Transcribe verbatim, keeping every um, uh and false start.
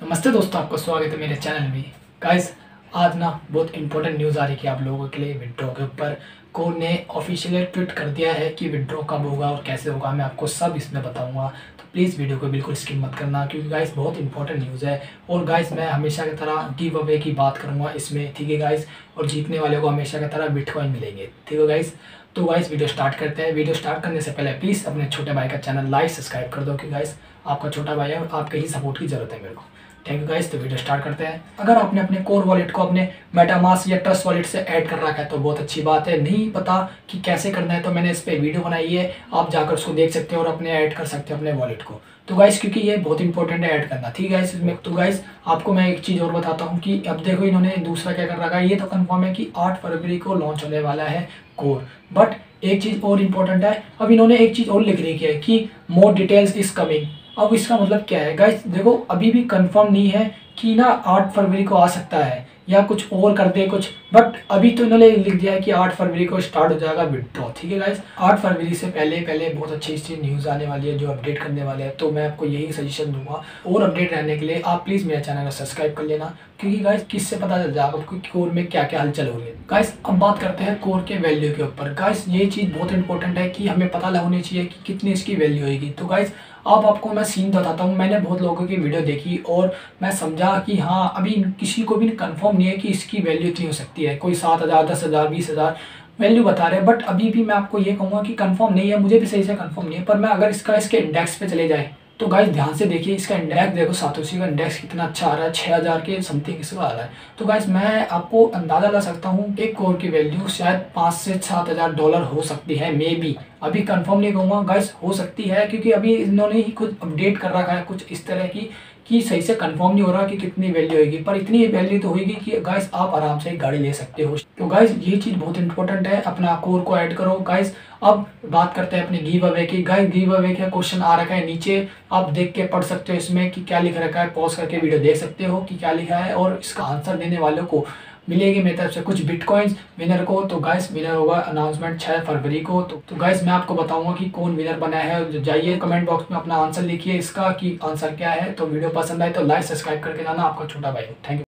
नमस्ते दोस्तों, आपका स्वागत है मेरे चैनल में। गाइस, आज ना बहुत इंपॉर्टेंट न्यूज़ आ रही है आप लोगों के लिए विड्रॉ के ऊपर। कोर ने ऑफिशियली ट्वीट कर दिया है कि विड्रॉ कब होगा और कैसे होगा, मैं आपको सब इसमें बताऊंगा। तो प्लीज़ वीडियो को बिल्कुल स्किप मत करना, क्योंकि गाइस बहुत इंपॉर्टेंट न्यूज़ है। और गाइस, मैं हमेशा की तरह गिव अवे की बात करूँगा इसमें, ठीक है गाइस। और जीतने वाले को हमेशा की तरह बिटकॉइन मिलेंगे, ठीक है गाइस। तो गाइस वीडियो स्टार्ट करते हैं। वीडियो स्टार्ट करने से पहले प्लीज़ अपने छोटे भाई का चैनल लाइक सब्सक्राइब कर दो, कि गाइस आपका छोटा भाई है और आपके ही सपोर्ट की ज़रूरत है मेरे को। Thank you guys. तो वीडियो स्टार्ट करते हैं। अगर आपने अपने कोर वॉलेट को अपने मेटामास्क या ट्रस्ट वॉलेट से ऐड कर रखा है तो बहुत अच्छी बात है। नहीं पता कि कैसे करना है तो मैंने इस पर वीडियो बनाई है, आप जाकर उसको देख सकते हो और अपने ऐड कर सकते हो अपने वॉलेट को। तो गाइस क्योंकि ये बहुत इंपॉर्टेंट है ऐड करना, ठीक है गाइस इसमें। तो गाइस आपको मैं एक चीज़ और बताता हूँ कि अब देखो इन्होंने दूसरा क्या कर रखा है। ये तो कंफर्म है कि आठ फरवरी को लॉन्च होने वाला है कोर, बट एक चीज़ और इम्पोर्टेंट है। अब इन्होंने एक चीज़ और लिख रही है कि मोर डिटेल्स इज कमिंग। अब इसका मतलब क्या है गाइस, देखो अभी भी कंफर्म नहीं है कि ना आठ फरवरी को आ सकता है या कुछ और कर दे कुछ, बट अभी तो इन्होंने लिख दिया है कि आठ फरवरी को स्टार्ट हो जाएगा विड्रॉ, ठीक है गाइस। आठ फरवरी से पहले पहले बहुत अच्छी अच्छी न्यूज़ आने वाली है जो अपडेट करने वाले हैं, तो मैं आपको यही सजेशन दूंगा। और अपडेट रहने के लिए आप प्लीज़ मेरे चैनल को सब्सक्राइब कर लेना, क्योंकि गाइस किससे पता चल जाएगा आपको कि कोर में क्या क्या हलचल हो रही है। गाइस अब बात करते हैं कोर के वैल्यू के ऊपर। गाइस ये चीज़ बहुत इंपॉर्टेंट है कि हमें पता होनी चाहिए कि कितनी इसकी वैल्यू होगी। तो गाइस अब आपको मैं सीन बताता हूँ। मैंने बहुत लोगों की वीडियो देखी और मैं समझा कि हाँ अभी किसी को भी कंफर्म नहीं है कि इसकी वैल्यू इतनी हो सकती है। कोई सात हज़ार दस हज़ार बीस हज़ार वैल्यू बता रहे हैं, बट अभी भी मैं आपको ये कहूँगा कि कंफर्म नहीं है, मुझे भी सही से कंफर्म नहीं है। पर मैं अगर इसका इसके इंडेक्स पे चले जाए तो गाइस ध्यान से देखिए, इसका इंडेक्स देखो, सातोशी का इंडेक्स कितना अच्छा आ रहा है, छः हज़ार के समथिंग इसका आ रहा है। तो गाइस मैं आपको अंदाज़ा लगा सकता हूँ एक कोर की वैल्यू शायद पाँच से सात हज़ार डॉलर हो सकती है, मे बी। अभी कंफर्म नहीं कहूँगा गाइस, हो सकती है, क्योंकि अभी इन्होंने ही कुछ अपडेट कर रखा है कुछ इस तरह की कि सही से कंफर्म नहीं हो रहा कि कितनी वैल्यू होगी, पर इतनी वैल्यू तो होगी कि गाइस आप आराम से गाड़ी ले सकते हो। तो गाइस ये चीज़ बहुत इंपॉर्टेंट है, अपना कोर को ऐड करो गाइस। अब बात करते हैं अपने गिव अवे की। गाइस गिव अवे का क्वेश्चन आ रखा है नीचे, आप देख के पढ़ सकते हो इसमें कि क्या लिख रखा है। पॉज करके वीडियो देख सकते हो कि क्या लिखा है, और इसका आंसर देने वालों को मिलेगी मेरी तरफ से कुछ बिटकॉइंस विनर को। तो गाइस विनर होगा अनाउंसमेंट छह फरवरी को। तो, तो गाइस मैं आपको बताऊंगा कि कौन विनर बना है। जाइए कमेंट बॉक्स में अपना आंसर लिखिए इसका कि आंसर क्या है। तो वीडियो पसंद आए तो लाइक सब्सक्राइब करके जाना। आपका छोटा भाई। Thank you.